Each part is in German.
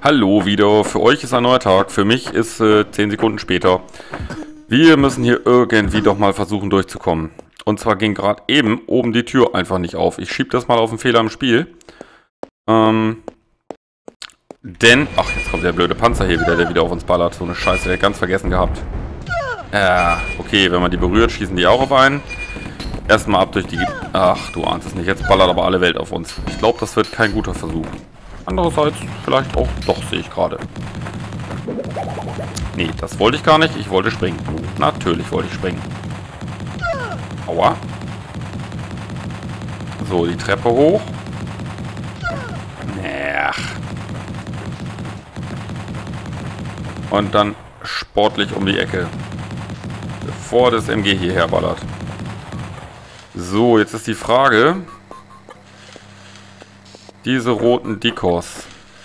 Hallo wieder, für euch ist ein neuer Tag, für mich ist 10 Sekunden später. Wir müssen hier irgendwie doch mal versuchen durchzukommen. Und zwar ging gerade eben oben die Tür einfach nicht auf. Ich schiebe das mal auf einen Fehler im Spiel. Denn, ach, jetzt kommt der blöde Panzer hier wieder, der wieder auf uns ballert. So eine Scheiße, der hat ganz vergessen gehabt. Okay, wenn man die berührt, schießen die auch auf einen. Erstmal ab durch die... Ach, du ahnst es nicht, jetzt ballert aber alle Welt auf uns. Ich glaube, das wird kein guter Versuch. Andererseits vielleicht auch, doch, sehe ich gerade. Nee, das wollte ich gar nicht. Ich wollte springen. Natürlich wollte ich springen. Aua. So, die Treppe hoch. Ach. Und dann sportlich um die Ecke. Bevor das MG hierher ballert. So, jetzt ist die Frage... Diese roten Dikos.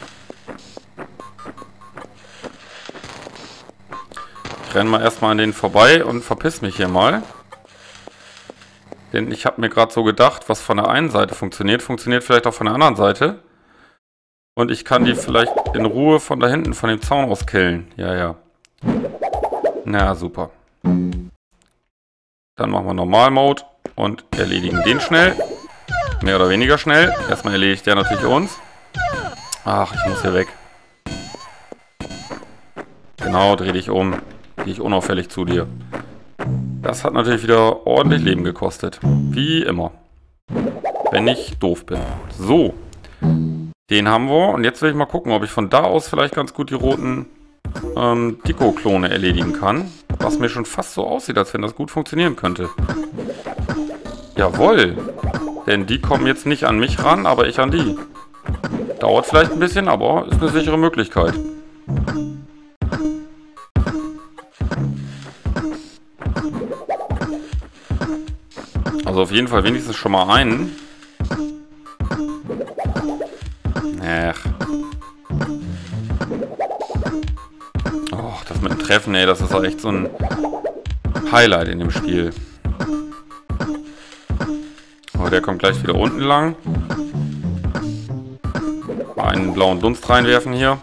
Ich renne mal erstmal an denen vorbei und verpiss mich hier mal. Denn ich habe mir gerade so gedacht, was von der einen Seite funktioniert, funktioniert vielleicht auch von der anderen Seite. Und ich kann die vielleicht in Ruhe von da hinten, von dem Zaun aus killen. Ja, ja. Na, super. Dann machen wir Normal-Mode und erledigen den schnell. Mehr oder weniger schnell. Erstmal erledigt der natürlich uns. Ach, ich muss hier weg. Genau, dreh dich um. Gehe ich unauffällig zu dir. Das hat natürlich wieder ordentlich Leben gekostet. Wie immer. Wenn ich doof bin. So. Den haben wir. Und jetzt will ich mal gucken, ob ich von da aus vielleicht ganz gut die roten Diko-Klone erledigen kann. Was mir schon fast so aussieht, als wenn das gut funktionieren könnte. Jawohl. Denn die kommen jetzt nicht an mich ran, aber ich an die. Dauert vielleicht ein bisschen, aber ist eine sichere Möglichkeit. Also auf jeden Fall wenigstens schon mal einen. Ach. Oh, das mit dem Treffen, ey, das ist auch echt so ein Highlight in dem Spiel. Oh, der kommt gleich wieder unten lang. Mal einen blauen Dunst reinwerfen hier.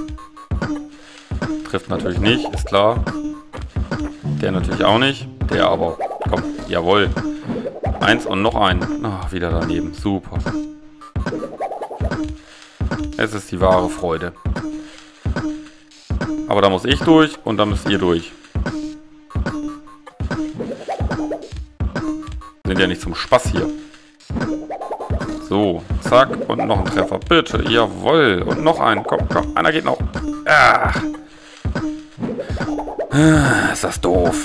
Trifft natürlich nicht, ist klar. Der natürlich auch nicht. Der aber. Komm, jawohl. Eins und noch einen. Ah, wieder daneben. Super. Es ist die wahre Freude. Aber da muss ich durch und da müsst ihr durch. Wir sind ja nicht zum Spaß hier. So, zack, und noch ein Treffer, bitte, jawohl, und noch einen, komm, komm, einer geht noch. Ach. Ist das doof.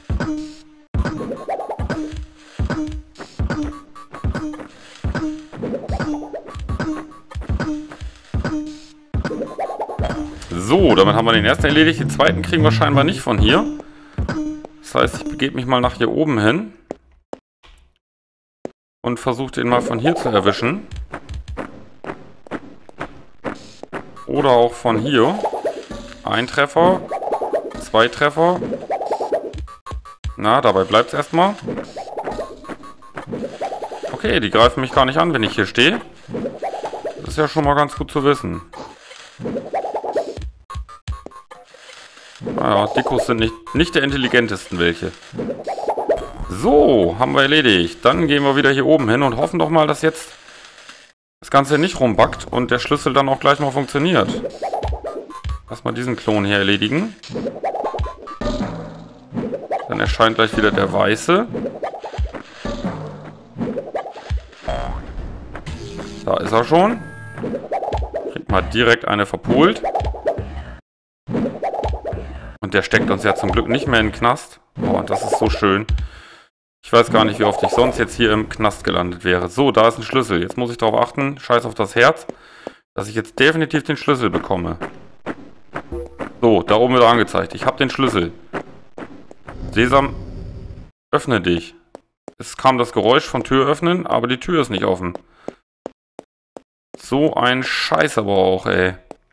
So, damit haben wir den ersten erledigt, den zweiten kriegen wir scheinbar nicht von hier. Das heißt, ich begebe mich mal nach hier oben hin. Und versucht den mal von hier zu erwischen. Oder auch von hier. Ein Treffer. Zwei Treffer. Na, dabei bleibt es erstmal. Okay, die greifen mich gar nicht an, wenn ich hier stehe. Das ist ja schon mal ganz gut zu wissen. Naja, Dikos sind nicht der intelligentesten welche. So, haben wir erledigt. Dann gehen wir wieder hier oben hin und hoffen doch mal, dass jetzt das Ganze nicht rumbackt und der Schlüssel dann auch gleich mal funktioniert. Lass mal diesen Klon hier erledigen. Dann erscheint gleich wieder der weiße. Da ist er schon. Kriegt mal direkt eine verpult. Und der steckt uns ja zum Glück nicht mehr in den Knast. Oh, das ist so schön. Ich weiß gar nicht, wie oft ich sonst jetzt hier im Knast gelandet wäre. So, da ist ein Schlüssel. Jetzt muss ich darauf achten, scheiß auf das Herz, dass ich jetzt definitiv den Schlüssel bekomme. So, da oben wird er angezeigt. Ich habe den Schlüssel. Sesam, öffne dich. Es kam das Geräusch von Tür öffnen, aber die Tür ist nicht offen. So ein Scheiß aber auch, ey.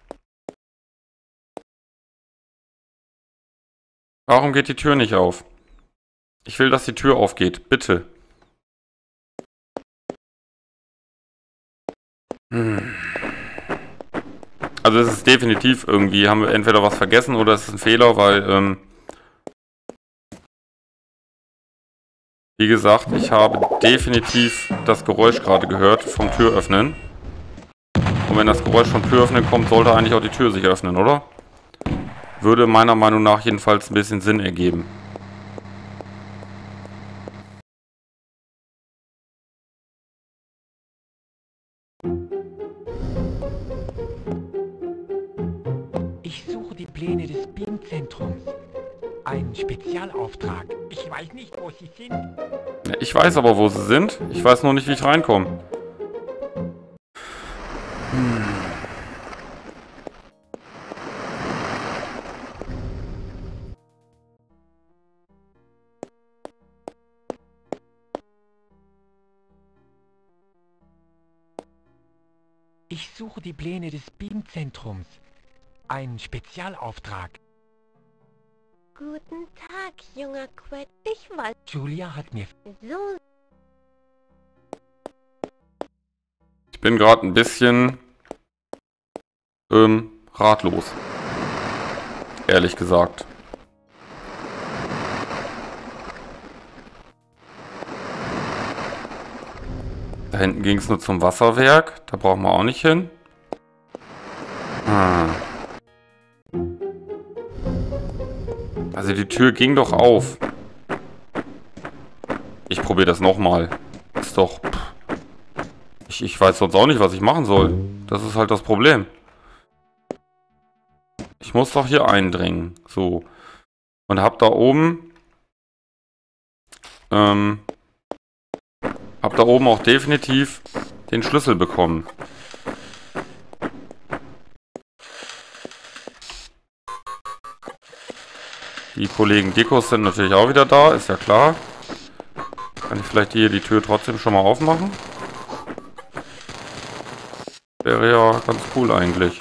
Warum geht die Tür nicht auf? Ich will, dass die Tür aufgeht. Bitte. Also Also es ist definitiv irgendwie, haben wir entweder was vergessen oder es ist ein Fehler, weil, wie gesagt, ich habe definitiv das Geräusch gerade gehört vom Türöffnen. Und wenn das Geräusch vom Türöffnen kommt, sollte eigentlich auch die Tür sich öffnen, oder? Würde meiner Meinung nach jedenfalls ein bisschen Sinn ergeben. Ich suche die Pläne des Beamzentrums. Ein Spezialauftrag. Ich weiß nicht, wo sie sind. Ja, ich weiß aber, wo sie sind. Ich weiß nur nicht, wie ich reinkomme. Ich suche die Pläne des Beamzentrums. Ein Spezialauftrag. Guten Tag, junger Quet. Ich weiß Julia hat mir... so. Ich bin gerade ein bisschen ratlos. Ehrlich gesagt. Da hinten ging es nur zum Wasserwerk. Da brauchen wir auch nicht hin. Also die Tür ging doch auf. Ich probiere das nochmal. Ist doch... Ich weiß sonst auch nicht, was ich machen soll. Das ist halt das Problem. Ich muss doch hier eindringen. So. Und hab da oben... hab da oben auch definitiv den Schlüssel bekommen. Die Kollegen Dikos sind natürlich auch wieder da, ist ja klar. Kann ich vielleicht hier die Tür trotzdem schon mal aufmachen? Wäre ja ganz cool eigentlich.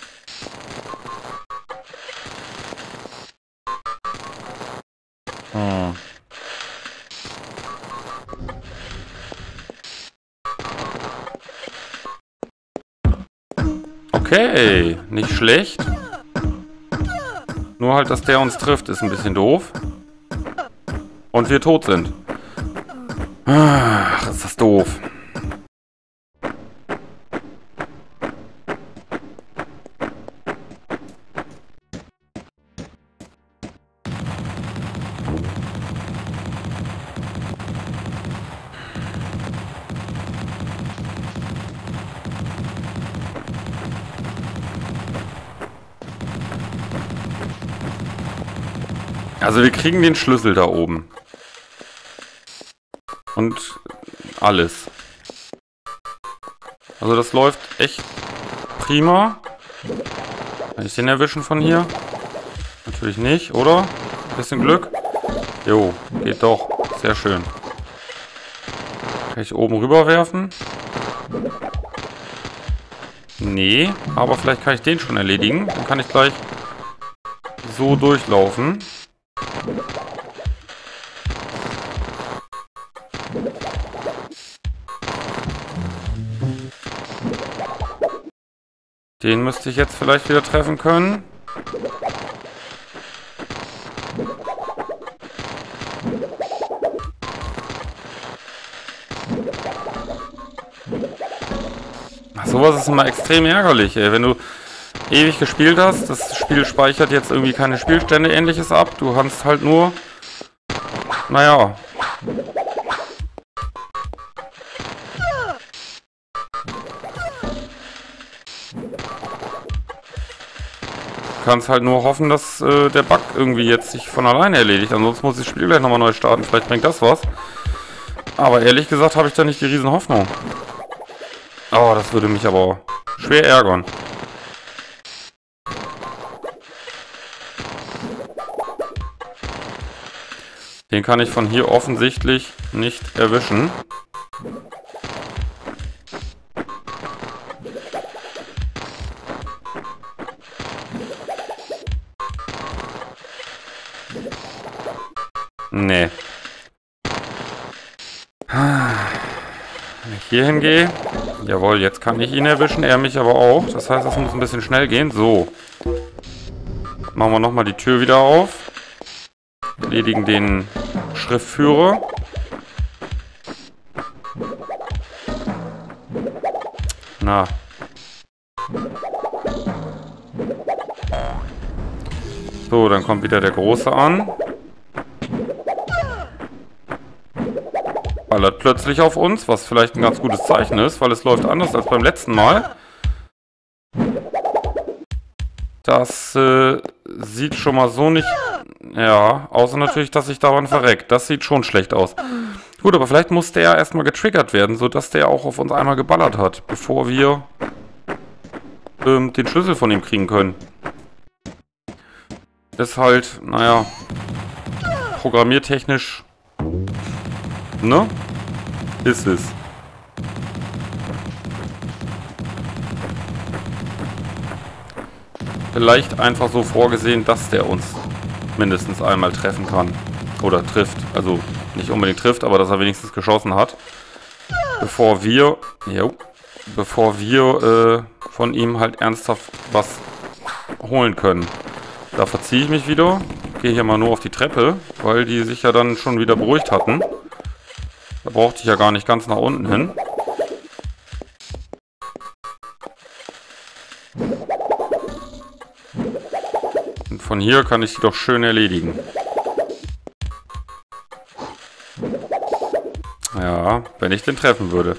Okay, nicht schlecht. Nur halt, dass der uns trifft, ist ein bisschen doof. Und wir tot sind. Ach, ist das doof. Also wir kriegen den Schlüssel da oben. Und alles. Also das läuft echt prima. Kann ich den erwischen von hier? Natürlich nicht, oder? Ein bisschen Glück. Jo, geht doch. Sehr schön. Kann ich oben rüber werfen? Nee, aber vielleicht kann ich den schon erledigen. Dann kann ich gleich so durchlaufen. Den müsste ich jetzt vielleicht wieder treffen können. Ach, sowas ist immer extrem ärgerlich, ey. Wenn du ewig gespielt hast, das Spiel speichert jetzt irgendwie keine Spielstände ähnliches ab. Du kannst halt nur... Naja... Du kannst halt nur hoffen, dass der Bug irgendwie jetzt sich von alleine erledigt. Ansonsten muss ich das Spiel gleich nochmal neu starten. Vielleicht bringt das was. Aber ehrlich gesagt habe ich da nicht die riesen Hoffnung. Oh, das würde mich aber schwer ärgern. Den kann ich von hier offensichtlich nicht erwischen. Nee. Wenn ich hier hingehe, Jawohl, jetzt kann ich ihn erwischen, er mich aber auch. Das heißt, das muss ein bisschen schnell gehen. So. Machen wir nochmal die Tür wieder auf. Erledigen den Schriftführer. Na. So, dann kommt wieder der Große an. Ballert plötzlich auf uns, was vielleicht ein ganz gutes Zeichen ist, weil es läuft anders als beim letzten Mal. Das sieht schon mal so nicht... Ja, außer natürlich, dass sich daran verreckt. Das sieht schon schlecht aus. Gut, aber vielleicht muss der erstmal getriggert werden, sodass der auch auf uns einmal geballert hat, bevor wir den Schlüssel von ihm kriegen können. Ist halt, naja, programmiertechnisch, ne? Ist es. Vielleicht einfach so vorgesehen, dass der uns mindestens einmal treffen kann. Oder trifft. Also nicht unbedingt trifft, aber dass er wenigstens geschossen hat. Bevor wir von ihm halt ernsthaft was holen können. Da verziehe ich mich wieder. Gehe hier mal nur auf die Treppe, weil die sich ja dann schon wieder beruhigt hatten. Da brauchte ich ja gar nicht ganz nach unten hin. Und von hier kann ich die doch schön erledigen. Ja, wenn ich den treffen würde.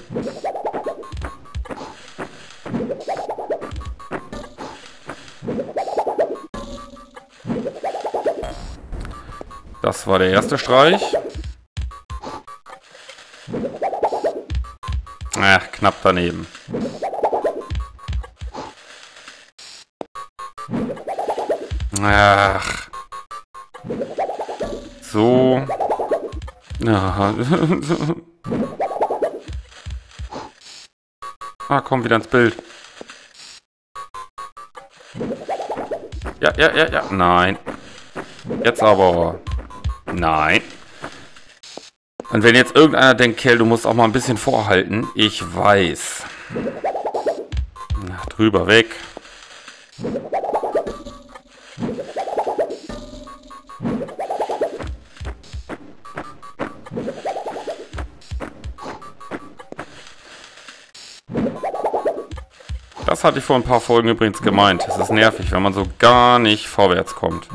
Das war der erste Streich. Ach, knapp daneben. Ach. So. Ja. Ah, komm wieder ins Bild. Ja. Nein. Jetzt aber. Nein. Und wenn jetzt irgendeiner denkt, Kerl, du musst auch mal ein bisschen vorhalten. Ich weiß. Na, drüber weg. Das hatte ich vor ein paar Folgen übrigens gemeint. Es ist nervig, wenn man so gar nicht vorwärts kommt.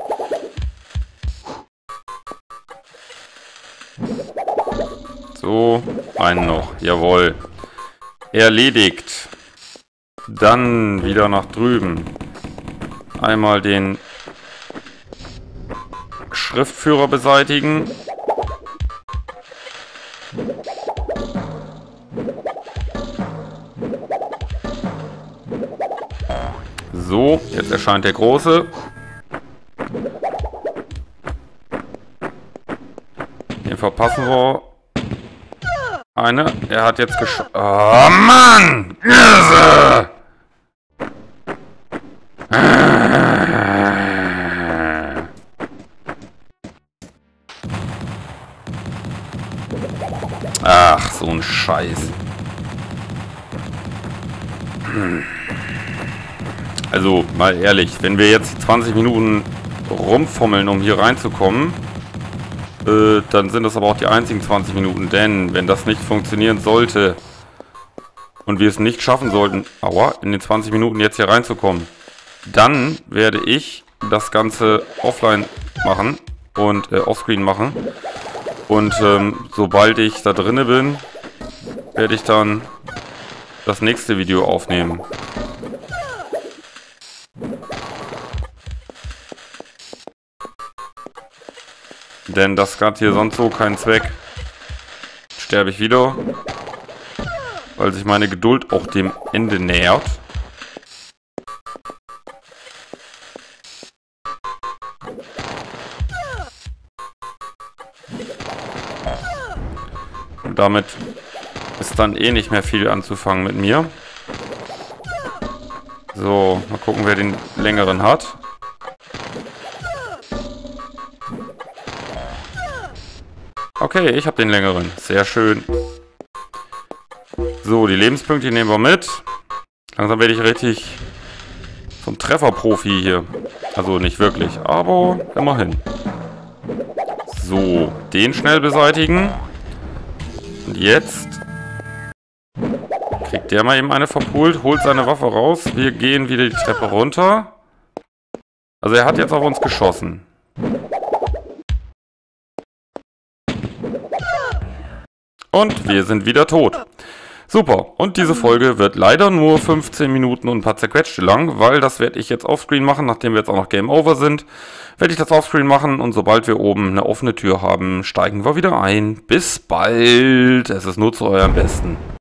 So, einen noch. Jawohl. Erledigt. Dann wieder nach drüben. Einmal den Schriftführer beseitigen. So, jetzt erscheint der Große. Den verpassen wir. Eine. Er hat jetzt Oh, Mann! Ach, so ein Scheiß. Also, mal ehrlich, wenn wir jetzt 20 Minuten rumfummeln, um hier reinzukommen, dann sind das aber auch die einzigen 20 Minuten, denn wenn das nicht funktionieren sollte und wir es nicht schaffen sollten, in den 20 Minuten jetzt hier reinzukommen, dann werde ich das Ganze offline machen und offscreen machen und sobald ich da drinne bin, werde ich dann das nächste Video aufnehmen. Denn das hat hier sonst so keinen Zweck. Sterbe ich wieder. Weil sich meine Geduld auch dem Ende nähert. Und damit ist dann eh nicht mehr viel anzufangen mit mir. So, mal gucken, wer den längeren hat. Okay, ich habe den längeren. Sehr schön. So, die Lebenspunkte nehmen wir mit. Langsam werde ich richtig zum Trefferprofi hier. Also nicht wirklich, aber immerhin. So, den schnell beseitigen. Und jetzt kriegt der mal eben eine verpult, holt seine Waffe raus. Wir gehen wieder die Treppe runter. Also er hat jetzt auf uns geschossen. Und wir sind wieder tot. Super. Und diese Folge wird leider nur 15 Minuten und ein paar zerquetschte lang, weil das werde ich jetzt offscreen machen, nachdem wir jetzt auch noch Game Over sind. Werde ich das offscreen machen und sobald wir oben eine offene Tür haben, steigen wir wieder ein. Bis bald. Es ist nur zu eurem Besten.